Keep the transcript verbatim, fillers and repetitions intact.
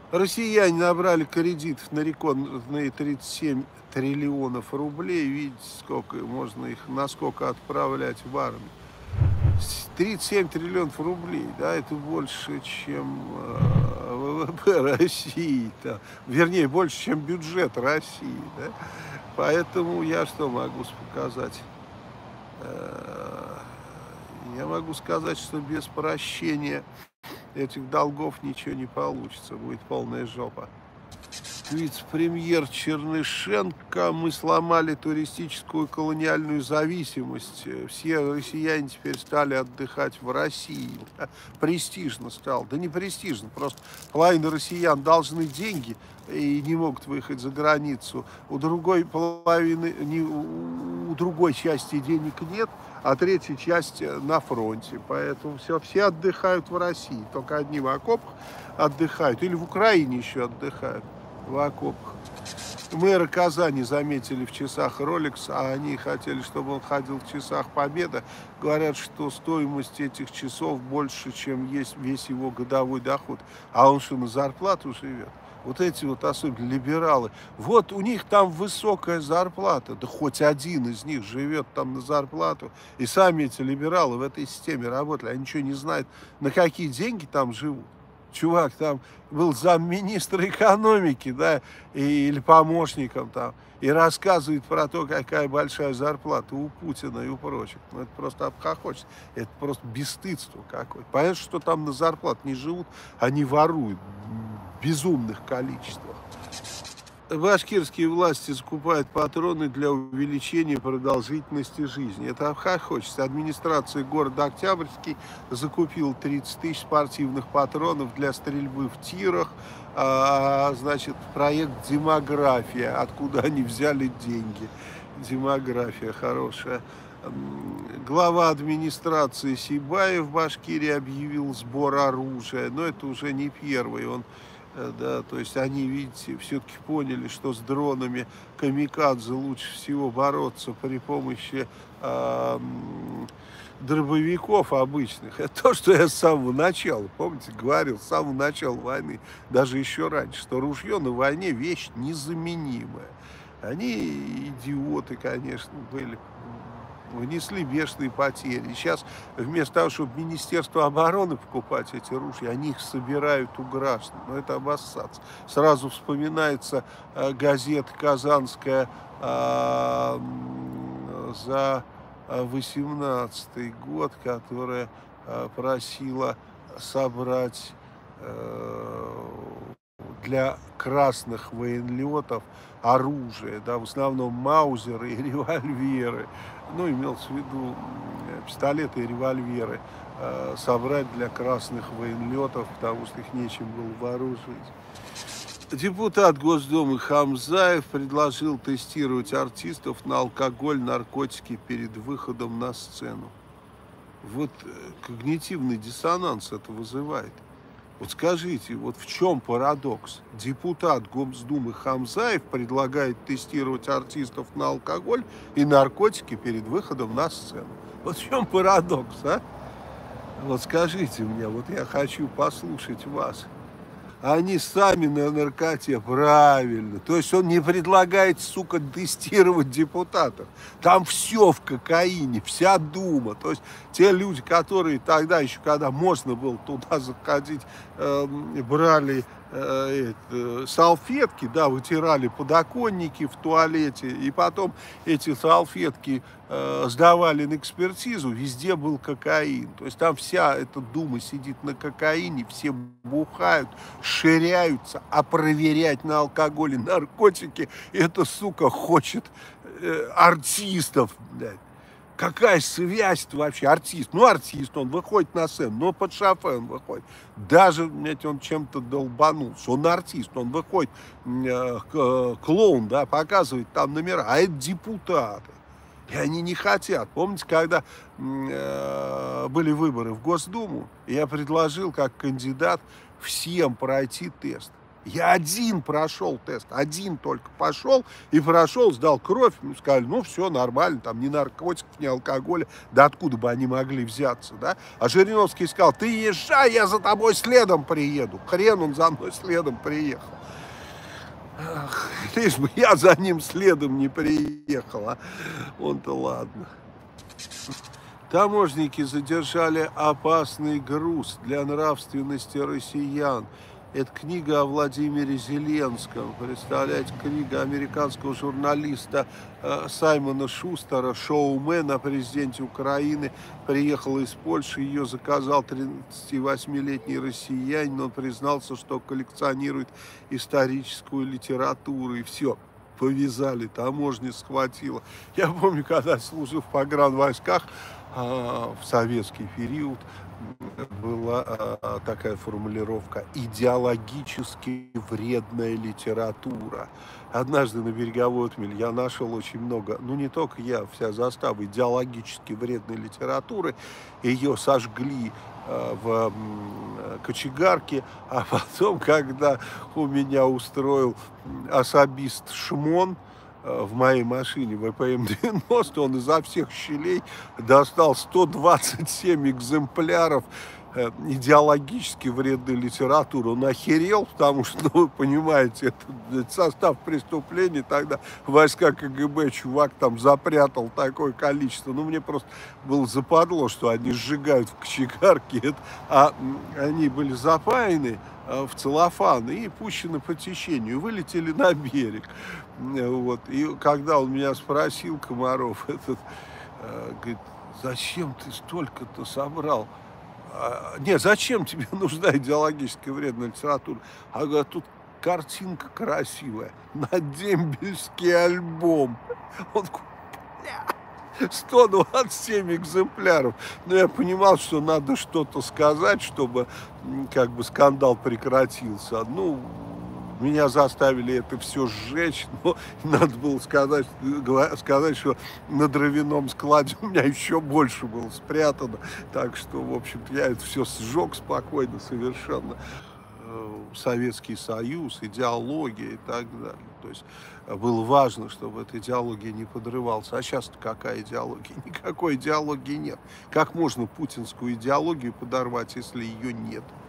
Россияне набрали кредитов на рекордные тридцать семь триллионов рублей. Видите, сколько можно их, на сколько отправлять в армию. тридцать семь триллионов рублей, да, это больше, чем э, ВВП России, да, вернее, больше, чем бюджет России, да. Поэтому я что могу показать? Э, Я могу сказать, что без прощения этих долгов ничего не получится, будет полная жопа. Вице-премьер Чернышенко: мы сломали туристическую колониальную зависимость. Все россияне теперь стали отдыхать в России. Престижно стало. Да не престижно, просто половина россиян должны деньги и не могут выехать за границу. У другой половины, не, у другой части денег нет, а третья часть на фронте. Поэтому все, все отдыхают в России. Только одни в окопах отдыхают. Или в Украине еще отдыхают в окопах. Мэра Казани заметили в часах Rolex, а они хотели, чтобы он ходил в часах Победа. Говорят, что стоимость этих часов больше, чем есть весь его годовой доход. А он что, на зарплату живет? Вот эти вот особенно либералы. Вот у них там высокая зарплата. Да хоть один из них живет там на зарплату. И сами эти либералы в этой системе работали. Они ничего не знают, на какие деньги там живут. Чувак там был замминистра экономики, да, и, или помощником там, и рассказывает про то, какая большая зарплата у Путина и у прочих. Ну, это просто обхохочется. Это просто бесстыдство какое-то. Понятно, что там на зарплат не живут, они воруют в безумных количествах. Башкирские власти закупают патроны для увеличения продолжительности жизни. Это хочется. Администрация города Октябрьский закупила тридцать тысяч спортивных патронов для стрельбы в тирах. А, значит, проект «Демография». Откуда они взяли деньги? Демография хорошая. Глава администрации Сибаев в Башкирии объявил сбор оружия. Но это уже не первый. Он Да, то есть они, видите, все-таки поняли, что с дронами камикадзе лучше всего бороться при помощи э, дробовиков обычных. Это то, что я с самого начала, помните, говорил, с самого начала войны, даже еще раньше, что ружье на войне вещь незаменимая. Они идиоты, конечно, были. Внесли бешеные потери. Сейчас вместо того, чтобы Министерство обороны покупать эти ружья, они их собирают у граждан. Но это обоссаться. Сразу вспоминается э, газета казанская э, за восемнадцатый год, которая э, просила собрать э, для красных военлетов оружие, да, в основном маузеры и револьверы, ну, имелся в виду пистолеты и револьверы, э, собрать для красных военлетов, потому что их нечем было вооружить. Депутат Госдумы Хамзаев предложил тестировать артистов на алкоголь, наркотики перед выходом на сцену. Вот когнитивный диссонанс это вызывает. Вот скажите, вот в чем парадокс? Депутат Госдумы Хамзаев предлагает тестировать артистов на алкоголь и наркотики перед выходом на сцену. Вот в чем парадокс, а? Вот скажите мне, вот я хочу послушать вас. Они сами на наркоте, правильно. То есть он не предлагает, сука, тестировать депутатов. Там все в кокаине, вся дума. То есть те люди, которые тогда еще, когда можно было туда заходить, э, брали э, это, салфетки, да, вытирали подоконники в туалете, и потом эти салфетки э, сдавали на экспертизу, везде был кокаин. То есть там вся эта дума сидит на кокаине, все бухают, ширяются, а проверять на алкоголь и наркотики эта сука хочет э, артистов, блядь. Какая связь-то вообще? Артист, ну артист, он выходит на сцену, но под шофе он выходит. Даже, блядь, он чем-то долбанулся, он артист, он выходит, э, клоун, да, показывает там номера, а это депутаты. И они не хотят. Помните, когда э, были выборы в Госдуму, я предложил как кандидат всем пройти тест. Я один прошел тест, один только пошел и прошел, сдал кровь, мне сказали, ну все нормально, там ни наркотиков, ни алкоголя, да откуда бы они могли взяться, да? А Жириновский сказал, ты езжай, я за тобой следом приеду. Хрен он за мной следом приехал. Ах, лишь бы я за ним следом не приехал, а он-то ладно. Таможенники задержали опасный груз для нравственности россиян. Это книга о Владимире Зеленском. Представляете, книга американского журналиста э, Саймона Шустера, шоумен о президенте Украины. Приехала из Польши, ее заказал тридцативосьмилетний россиянин. Он признался, что коллекционирует историческую литературу. И все, повязали, таможня схватила. Я помню, когда служил в погранвойсках э, в советский период, была а, такая формулировка «идеологически вредная литература». Однажды на береговой отмель я нашел очень много, ну не только я, вся застава идеологически вредной литературы. Ее сожгли а, в м, кочегарке, а потом, когда у меня устроил особист Шмон в моей машине вэ пэ эм девяносто, он изо всех щелей достал сто двадцать семь экземпляров идеологически вредной литературы. Он охерел, потому что, ну, вы понимаете, это состав преступления, тогда войска ка гэ бэ, чувак там запрятал такое количество. Ну, мне просто было западло, что они сжигают в кочегарке, а они были запаяны в целлофан и пущены по течению, вылетели на берег. Вот. И когда он меня спросил, Комаров, этот, говорит, зачем ты столько-то собрал? Не, зачем тебе нужна идеологически вредная литература? А говорит, тут картинка красивая, на дембельский альбом. Он такой, сто двадцать семь экземпляров. Но я понимал, что надо что-то сказать, чтобы как бы скандал прекратился. Ну, меня заставили это все сжечь, но надо было сказать, сказать, что на дровяном складе у меня еще больше было спрятано. Так что, в общем-то, я это все сжег спокойно совершенно. Советский Союз, идеология и так далее. То есть было важно, чтобы эта идеология не подрывалась. А сейчас-то какая идеология? Никакой идеологии нет. Как можно путинскую идеологию подорвать, если ее нет?